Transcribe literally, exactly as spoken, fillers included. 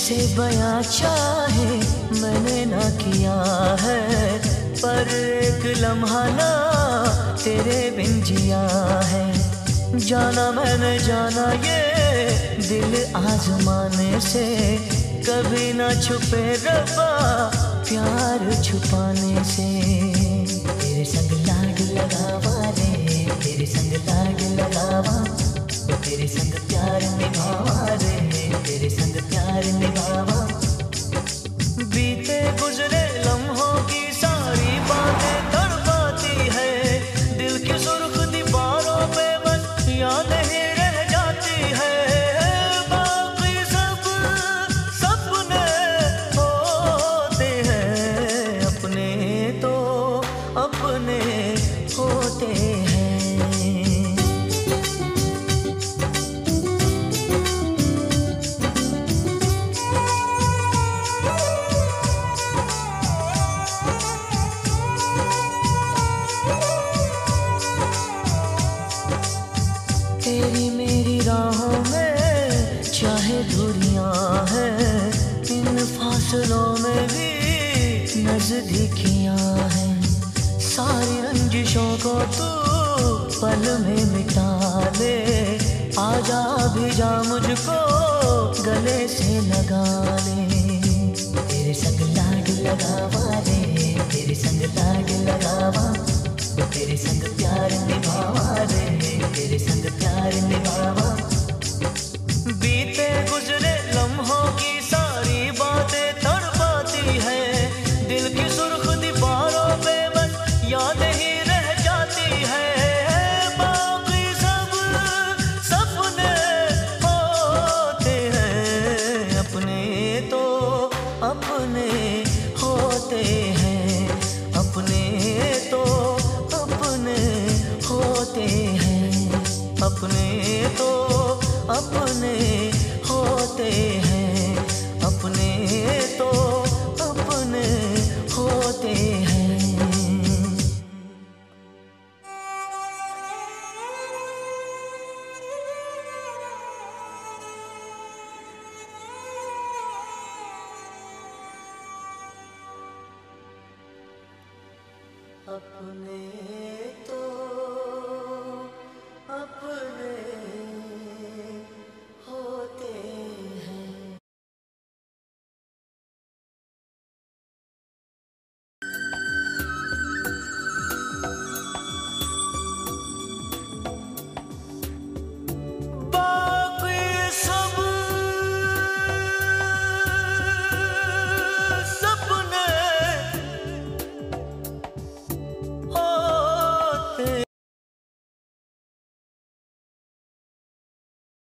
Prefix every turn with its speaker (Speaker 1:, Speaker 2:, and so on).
Speaker 1: कैसे बयां चाहे मैंने ना किया है, पर एक लम्हा ना तेरे बिन जिया है। जाना मैंने जाना ये दिल आजमाने से, कभी ना छुपे रब्बा प्यार छुपाने से। तेरे संग लाग लगावा रे, तेरे संग लाग लगावा, तेरे संग प्यार निभावा रे, तेरे संग प्यार निभावा। बीते गुजरे लम्हों की सारी बातें तड़पाती है, दिल की सुर्ख दीवारों पे बस यादें ही रह जाती है। बाकी सब सपने होते हैं, अपने तो अपने होते हैं। तेरी मेरी राहों में चाहे दूरियां हैं, इन फासलों में भी नजदीकियां हैं। सारी रंजिशों को तू पल में मिटा ले, आजा भी जा मुझको गले से लगा ले। तेरे संग लाग लगावा रे, तेरे संग लाग लगावा, तेरे संग प्यार निभावा रे, तेरे संग प्यार निभावा। बीते गुजरे लम्हों की सारी बातें तड़पाती है, दिल की सुर्ख दीवारों पे बस यादें ही रह जाती है। बाकी सब सपने होते हैं, अपने तो अपने होते हैं, अपने तो अपने होते हैं, अपने तो अपने होते हैं, अपने तो अपने होते हैं। अपने तो